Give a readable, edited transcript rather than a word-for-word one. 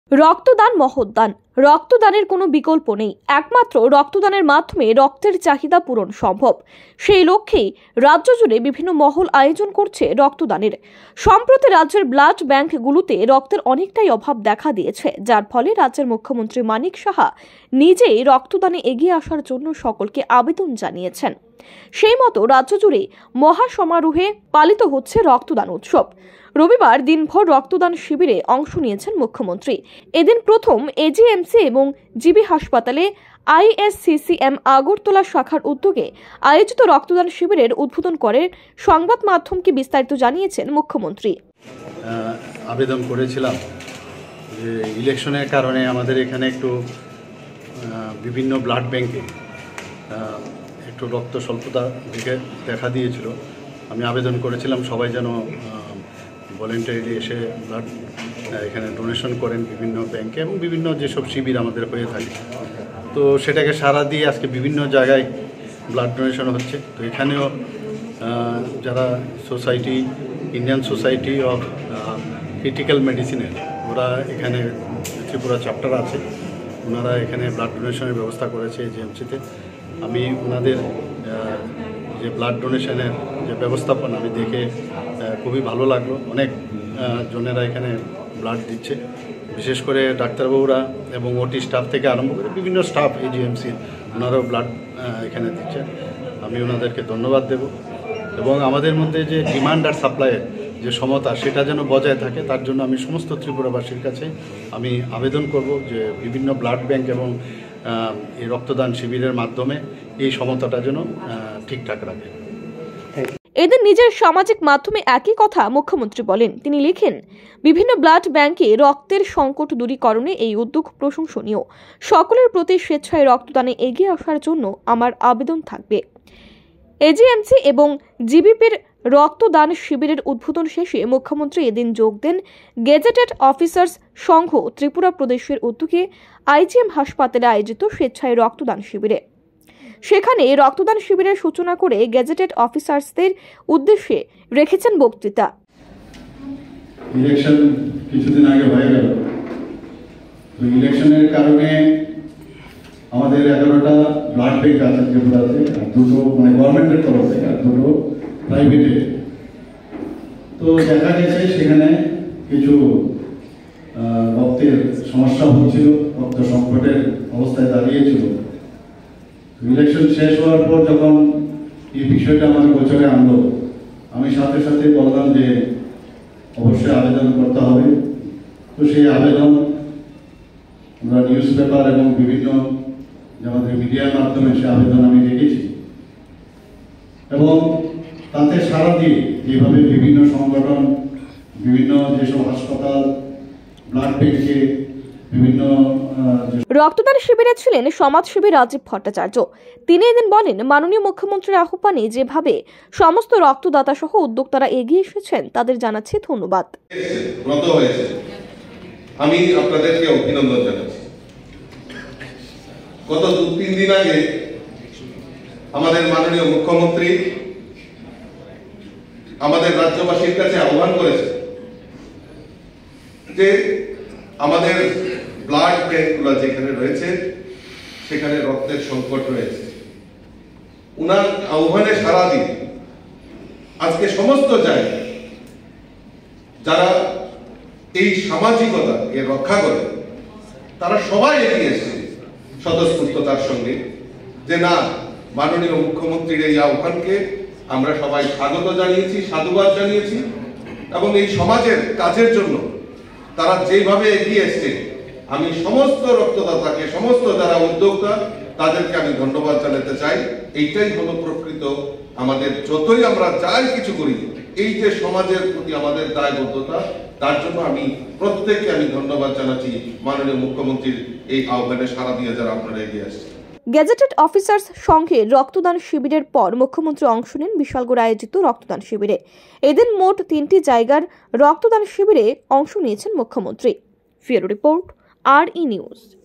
রক্তদান মহৎদান। রক্তদানের কোনো বিকল্প নেই। একমাত্র রক্তদানের মাধ্যমে রক্তের চাহিদা পূরণ সম্ভব। সেই লক্ষ্যেই রাজ্য জুড়ে বিভিন্ন মহল আয়োজন করছে রক্তদানের। সম্প্রতি রাজ্যের ব্লাড ব্যাংকগুলোতে রক্তের অনেকটাই অভাব দেখা দিয়েছে, যার ফলে রাজ্যের মুখ্যমন্ত্রী মানিক সাহা নিজেই রক্তদানে এগিয়ে আসার জন্য সকলকে আবেদন জানিয়েছেন। সেই মতো রাজ্য জুড়ে মহা সমারোহে পালিত হচ্ছে রক্তদান উৎসব। রবিবার দিনভর রক্তদান শিবিরে অংশ নিয়েছেন মুখ্যমন্ত্রী। এদিন প্রথম এজিএমসি এবং জিবি হাসপাতালে আইএসসিসিএম আগরতলা শাখার উদ্যোগে আয়োজিত রক্তদান শিবিরের উদ্বোধন করে সংবাদ মাধ্যমকে বিস্তারিত জানিয়েছেন মুখ্যমন্ত্রী। আবেদন করেছিলাম যে ইলেকশনের কারণে আমাদের এখানে একটু বিভিন্ন ব্লাড ব্যাংকে একটু রক্ত স্বল্পতা দেখা দিয়েছিল। আমি আবেদন করেছিলাম সবাই যেন ভলেন্টারিলি এসে ব্লাড এখানে ডোনেশন করেন বিভিন্ন ব্যাংকে এবং বিভিন্ন যেসব শিবির আমাদের হয়ে থাকে। তো সেটাকে সাড়া দিয়ে আজকে বিভিন্ন জায়গায় ব্লাড ডোনেশন হচ্ছে। তো এখানেও যারা society, Indian society of critical মেডিসিনের, ওরা এখানে ত্রিপুরা চ্যাপ্টার আছে, ওনারা এখানে ব্লাড ডোনেশনের ব্যবস্থা করেছে এজিএমসিতে। আমি ওনাদের যে ব্লাড ডোনেশনের যে ব্যবস্থাপনা আমি দেখে খুবই ভালো লাগলো। অনেক জনেরা এখানে ব্লাড দিচ্ছে, বিশেষ করে ডাক্তারবাবুরা এবং ওটি স্টাফ থেকে আরম্ভ করে বিভিন্ন স্টাফ এজিএমসির, ওনারাও ব্লাড এখানে দিচ্ছে। আমি ওনাদেরকে ধন্যবাদ দেব এবং আমাদের মধ্যে যে ডিমান্ড আর সাপ্লাইয়ের যে সমতা, সেটা যেন বজায় থাকে, তার জন্য আমি সমস্ত ত্রিপুরাবাসীর কাছে আমি আবেদন করব যে বিভিন্ন ব্লাড ব্যাংক এবং এই রক্তদান শিবিরের মাধ্যমে এই সমতাটা যেন ঠিকঠাক রাখে। এদিন নিজের সামাজিক মাধ্যমে একই কথা মুখ্যমন্ত্রী বলেন। তিনি লিখেন, বিভিন্ন ব্লাড ব্যাংকে রক্তের সংকট দূরীকরণে এই উদ্যোগ প্রশংসনীয়। সকলের প্রতি স্বেচ্ছায় রক্তদানে এগিয়ে আসার জন্য আমার আবেদন থাকবে। এজিএমসি এবং জিবিপির রক্তদান শিবিরের উদ্বোধন শেষে মুখ্যমন্ত্রী এদিন যোগ দেন গেজেটেড অফিসার্স সংঘ ত্রিপুরা প্রদেশের উদ্যোগে আইজিএম হাসপাতালে আয়োজিত স্বেচ্ছায় রক্তদান শিবিরে। সেখানে রক্তদান শিবিরের সূচনা করে গেজেটেড অফিসার্সদের উদ্দেশ্যে রেখেছেন বক্তৃতা। ইলেকশন কিছুদিন আগে হয়ে গেল, তো ইলেকশনের কারণে আমাদের 11টা ব্লাড ব্যাংক আছে ত্রিপুরাতে, আর দুটো গভর্নমেন্টের তরফ থেকে আর দুটো প্রাইভেটে। তো দেখা গেছে সেখানে কিছু রক্তের সমস্যা হচ্ছিল, রক্ত সংকটের অবস্থায় দাঁড়িয়েছিল। ইলেকশন শেষ হওয়ার পর যখন এই বিষয়টা আমার গোচরে আনলো, আমি সাথে সাথে বললাম যে অবশ্যই আবেদন করতে হবে। তো সেই আবেদন আমরা নিউজ পেপার এবং বিভিন্ন আমাদের মিডিয়ার মাধ্যমে সে আবেদন আমি রেখেছি এবং তাতে সারা দিয়ে যেভাবে বিভিন্ন সংগঠন, বিভিন্ন যেসব হাসপাতাল, ব্লাড ব্যাংকে বিভিন্ন রক্তদান শিবিরে ছিলেন সমাজসেবী রাজীব ভট্টাচার্য। তিনি এদিন বলেন, মাননীয় মুখ্যমন্ত্রীর আহ্বানে যেভাবে সমস্ত রক্তদাতা সহ উদ্যোক্তারা এগিয়ে এসেছেন, তাদের জানাচ্ছি ধন্যবাদ। আমি আপনাদেরকে অভিনন্দন জানাচ্ছি। গত 2-3 দিন আগে আমাদের মাননীয় মুখ্যমন্ত্রী আমাদের রাজ্যবাসীর কাছে আহ্বান করেছে যে আমাদের ব্লাড ব্যাংকগুলো যেখানে রয়েছে সেখানে রক্তের সংকট রয়েছে। উনার আহ্বানে সাড়া দিয়ে আজকে সমস্ত জায়গায় যারা এই সামাজিকতাকে রক্ষা করে তারা সবাই এগিয়ে এসেছে স্বতঃস্ফূর্ততার সঙ্গে, যে না, মাননীয় মুখ্যমন্ত্রীর এই আহ্বানকে আমরা সবাই স্বাগত জানিয়েছি, সাধুবাদ জানিয়েছি এবং এই সমাজের কাজের জন্য তারা যেভাবে এগিয়ে এসছে, আমি সমস্ত রক্তদাতাকে, সমস্ত যারা উদ্যোক্তা, তাদেরকে আমি ধন্যবাদ জানাতে চাই। এইটাই হলো প্রকৃত আমাদের, যতই আমরা যাই কিছু করি, এই যে সমাজের প্রতি আমাদের দায়বদ্ধতা, তার জন্য আমি প্রত্যেককে আমি ধন্যবাদ জানাচ্ছি মাননীয় মুখ্যমন্ত্রীর এই আহ্বানে সাড়া দিয়ে যারা আপনারা এগিয়ে আসছে। গেজেটেড অফিসার্স সংঘের রক্তদান শিবিরের পর মুখ্যমন্ত্রী অংশ নেন বিশালগড় আয়োজিত রক্তদান শিবিরে। এদিন মোট 3টি জায়গার রক্তদান শিবিরে অংশ নিয়েছেন মুখ্যমন্ত্রী। Bureau report, RE news.